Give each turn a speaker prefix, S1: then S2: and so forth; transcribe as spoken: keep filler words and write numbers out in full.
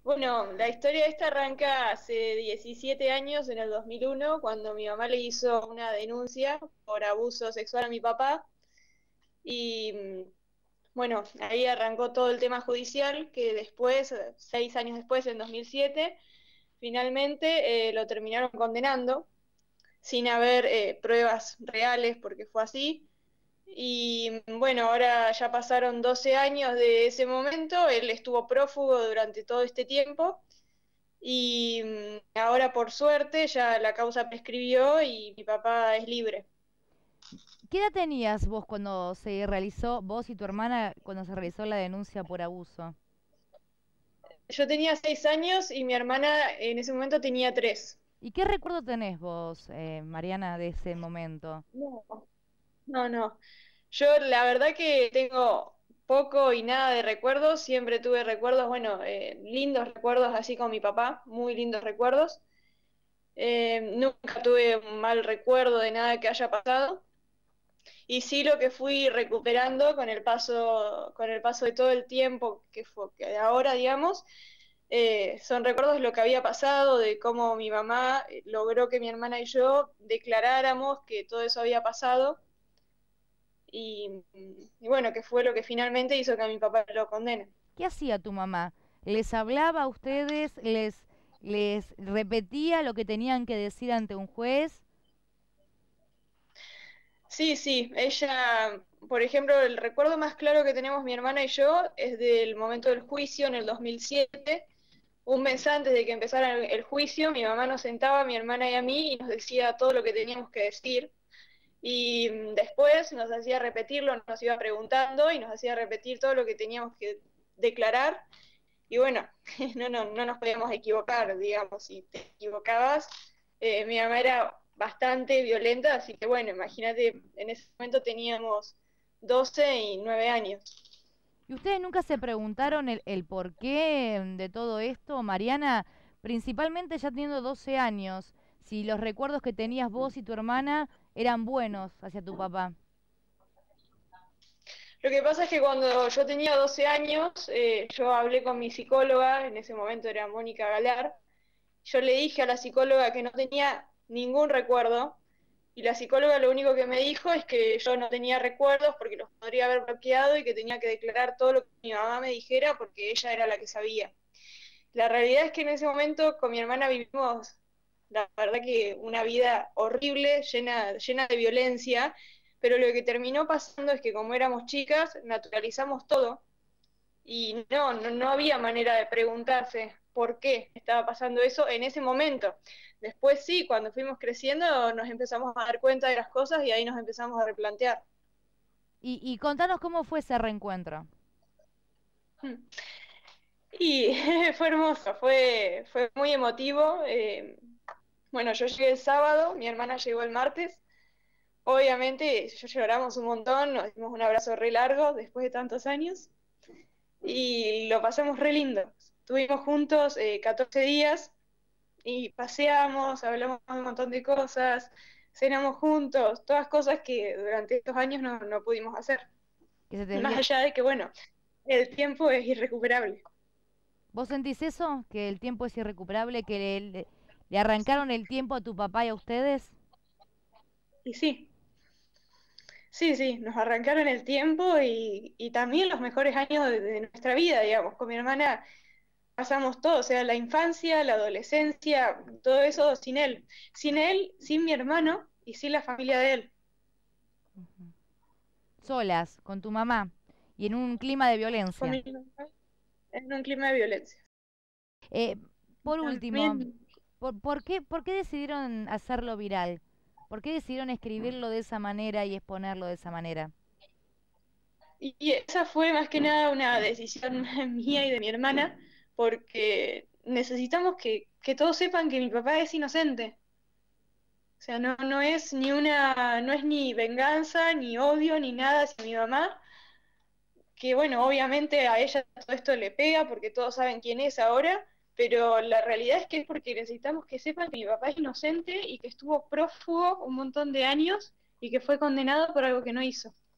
S1: Bueno, la historia esta arranca hace diecisiete años, en el dos mil uno, cuando mi mamá le hizo una denuncia por abuso sexual a mi papá. Y mm, bueno, ahí arrancó todo el tema judicial, que después, eh, seis años después, en dos mil siete, finalmente eh, lo terminaron condenando, sin haber eh, pruebas reales, porque fue así. Y mm, bueno, ahora ya pasaron doce años de ese momento, él estuvo prófugo durante todo este tiempo. Y mm, ahora, por suerte, ya la causa prescribió y mi papá es libre.
S2: ¿Qué edad tenías vos cuando se realizó, vos y tu hermana, cuando se realizó la denuncia por abuso?
S1: Yo tenía seis años y mi hermana en ese momento tenía tres.
S2: ¿Y qué recuerdo tenés vos, eh, Mariana, de ese momento?
S1: No, no, no. Yo la verdad que tengo poco y nada de recuerdos. Siempre tuve recuerdos, bueno, eh, lindos recuerdos así con mi papá, muy lindos recuerdos. Eh, nunca tuve un mal recuerdo de nada que haya pasado. Y sí, lo que fui recuperando con el paso, con el paso de todo el tiempo que fue, que de ahora, digamos, eh, son recuerdos de lo que había pasado, de cómo mi mamá eh, logró que mi hermana y yo declaráramos que todo eso había pasado. Y, y bueno, que fue lo que finalmente hizo que a mi papá lo condenen.
S2: ¿Qué hacía tu mamá? ¿Les hablaba a ustedes? ¿Les, les repetía lo que tenían que decir ante un juez?
S1: Sí, sí, ella, por ejemplo, el recuerdo más claro que tenemos mi hermana y yo es del momento del juicio en el dos mil siete. Un mes antes de que empezara el, el juicio, mi mamá nos sentaba, mi hermana y a mí, y nos decía todo lo que teníamos que decir. Y mm, después nos hacía repetirlo, nos iba preguntando y nos hacía repetir todo lo que teníamos que declarar. Y bueno, no, no, no nos podíamos equivocar, digamos, si te equivocabas. Eh, mi mamá era bastante violenta, así que bueno, imagínate, en ese momento teníamos doce y nueve años.
S2: ¿Y ustedes nunca se preguntaron el, el porqué de todo esto, Mariana? Principalmente ya teniendo doce años, si los recuerdos que tenías vos y tu hermana eran buenos hacia tu papá.
S1: Lo que pasa es que cuando yo tenía doce años, eh, yo hablé con mi psicóloga, en ese momento era Mónica Galar. Yo le dije a la psicóloga que no tenía ningún recuerdo, y la psicóloga lo único que me dijo es que yo no tenía recuerdos porque los podría haber bloqueado y que tenía que declarar todo lo que mi mamá me dijera porque ella era la que sabía. La realidad es que en ese momento con mi hermana vivimos, la verdad que una vida horrible, llena, llena de violencia, pero lo que terminó pasando es que como éramos chicas, naturalizamos todo y no, no, no había manera de preguntarse por qué estaba pasando eso en ese momento. Después sí, cuando fuimos creciendo nos empezamos a dar cuenta de las cosas y ahí nos empezamos a replantear.
S2: Y, y contanos cómo fue ese reencuentro.
S1: Y fue hermoso, fue, fue muy emotivo. Eh, bueno, yo llegué el sábado, mi hermana llegó el martes. Obviamente yo lloramos un montón, nos dimos un abrazo re largo después de tantos años y lo pasamos re lindo. Estuvimos juntos eh, catorce días y paseamos, hablamos de un montón de cosas, cenamos juntos, todas cosas que durante estos años no, no pudimos hacer.
S2: Que se te
S1: Más
S2: vio-
S1: allá de que, bueno, el tiempo es irrecuperable.
S2: ¿Vos sentís eso? ¿Que el tiempo es irrecuperable? ¿Que le, le- le arrancaron el tiempo a tu papá y a ustedes?
S1: Y sí, sí, sí, nos arrancaron el tiempo y, y también los mejores años de, de nuestra vida, digamos. Con mi hermana pasamos todo, o sea, la infancia, la adolescencia, todo eso sin él. Sin él, sin mi hermano y sin la familia de él.
S2: Ujú. Solas, con tu mamá, y en un clima de
S1: Con
S2: violencia.
S1: mi mamá en un clima de violencia.
S2: Eh, por último,
S1: También,
S2: ¿por, por qué, por qué decidieron hacerlo viral? ¿Por qué decidieron escribirlo de esa manera y exponerlo de esa manera?
S1: y, y esa fue más que nada una decisión mía y de mi hermana, porque necesitamos que, que todos sepan que mi papá es inocente. O sea, no, no es ni una, no es ni venganza, ni odio, ni nada hacia mi mamá, que bueno, obviamente a ella todo esto le pega porque todos saben quién es ahora, pero la realidad es que es porque necesitamos que sepan que mi papá es inocente y que estuvo prófugo un montón de años y que fue condenado por algo que no hizo.